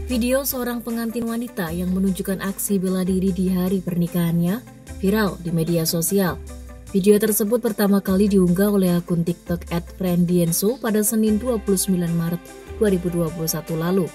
Video seorang pengantin wanita yang menunjukkan aksi bela diri di hari pernikahannya viral di media sosial. Video tersebut pertama kali diunggah oleh akun TikTok @friendienso pada Senin 29 Maret 2021 lalu.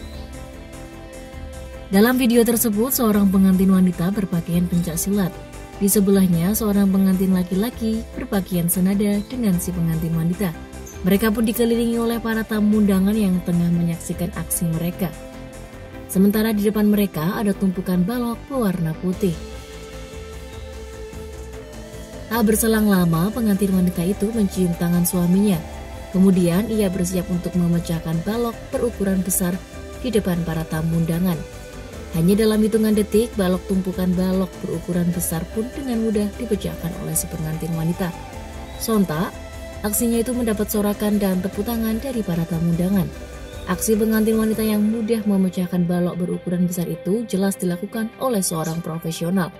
Dalam video tersebut, seorang pengantin wanita berpakaian pencaksilat. Di sebelahnya, seorang pengantin laki-laki berpakaian senada dengan si pengantin wanita. Mereka pun dikelilingi oleh para tamu undangan yang tengah menyaksikan aksi mereka. Sementara di depan mereka ada tumpukan balok berwarna putih. Tak berselang lama, pengantin wanita itu mencium tangan suaminya. Kemudian ia bersiap untuk memecahkan balok berukuran besar di depan para tamu undangan. Hanya dalam hitungan detik, tumpukan balok berukuran besar pun dengan mudah dipecahkan oleh si pengantin wanita. Sontak, aksinya itu mendapat sorakan dan tepuk tangan dari para tamu undangan. Aksi pengantin wanita yang mudah memecahkan balok berukuran besar itu jelas dilakukan oleh seorang profesional.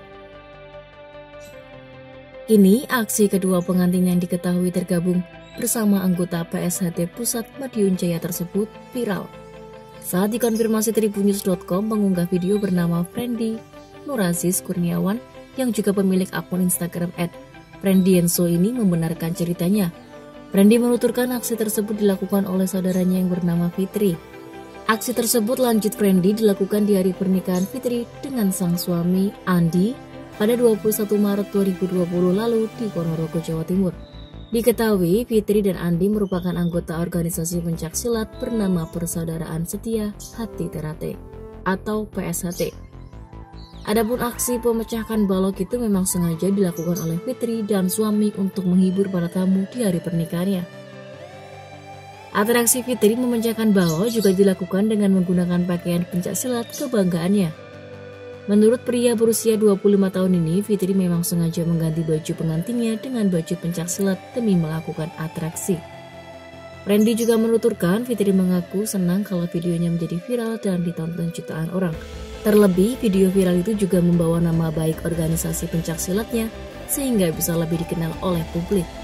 Kini, aksi kedua pengantin yang diketahui tergabung bersama anggota PSHT Pusat Madiun Jaya tersebut viral. Saat dikonfirmasi Tribunnews.com mengunggah video bernama Friendy Nurasis Kurniawan yang juga pemilik akun Instagram @friendienso ini membenarkan ceritanya. Friendy menuturkan aksi tersebut dilakukan oleh saudaranya yang bernama Fitri. Aksi tersebut lanjut Friendy dilakukan di hari pernikahan Fitri dengan sang suami Andi pada 21 Maret 2020 lalu di Ponorogo, Jawa Timur. Diketahui Fitri dan Andi merupakan anggota organisasi pencaksilat bernama Persaudaraan Setia Hati Terate atau PSHT. Adapun aksi pemecahkan balok itu memang sengaja dilakukan oleh Fitri dan suami untuk menghibur para tamu di hari pernikahannya. Atraksi Fitri memecahkan balok juga dilakukan dengan menggunakan pakaian pencaksilat kebanggaannya. Menurut pria berusia 25 tahun ini, Fitri memang sengaja mengganti baju pengantinnya dengan baju pencaksilat demi melakukan atraksi. Friendy juga menuturkan Fitri mengaku senang kalau videonya menjadi viral dan ditonton jutaan orang. Terlebih, video viral itu juga membawa nama baik organisasi pencaksilatnya sehingga bisa lebih dikenal oleh publik.